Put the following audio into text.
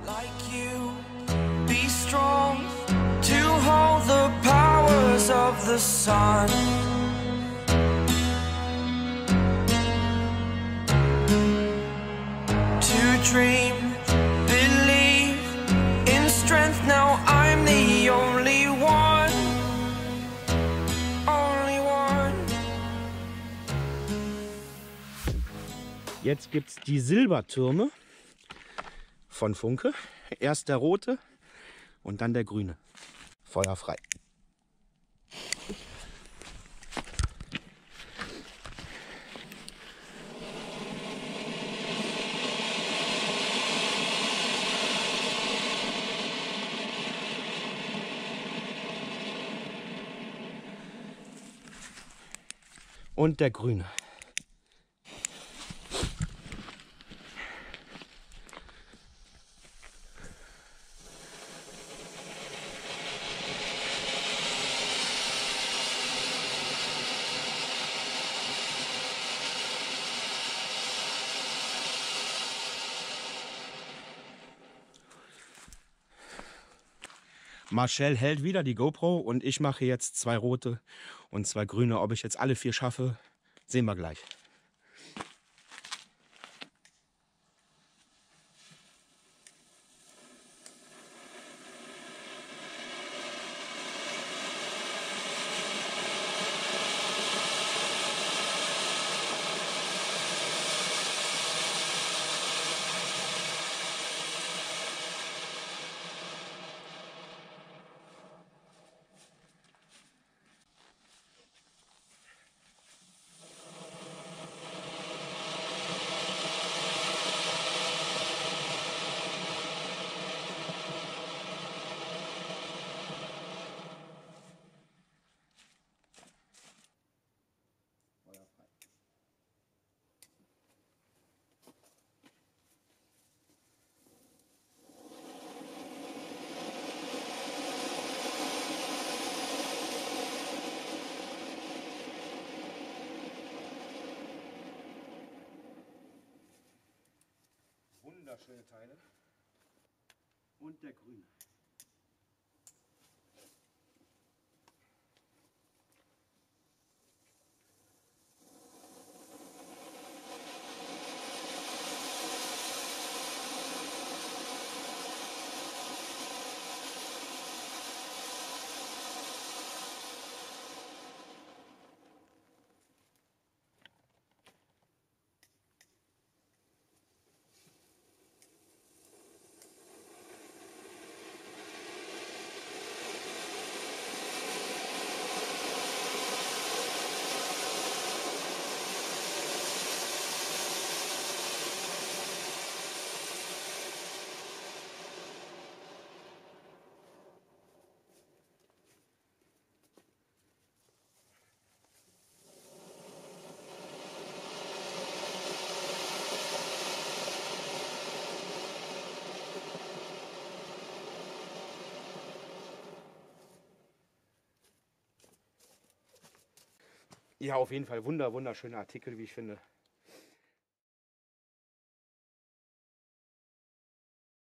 Like you, be strong to hold the powers of the sun. To dream, believe in strength. Now I'm the only one, only one. Jetzt gibt es die Silbertürme von Funke. Erst der rote und dann der grüne. Feuer frei. Und der grüne. Marcel hält wieder die GoPro und ich mache jetzt 2 rote und 2 grüne. Ob ich jetzt alle 4 schaffe, sehen wir gleich. Wunderschöne Teile. Und der grüne. Ja, auf jeden Fall wunderschöner Artikel, wie ich finde.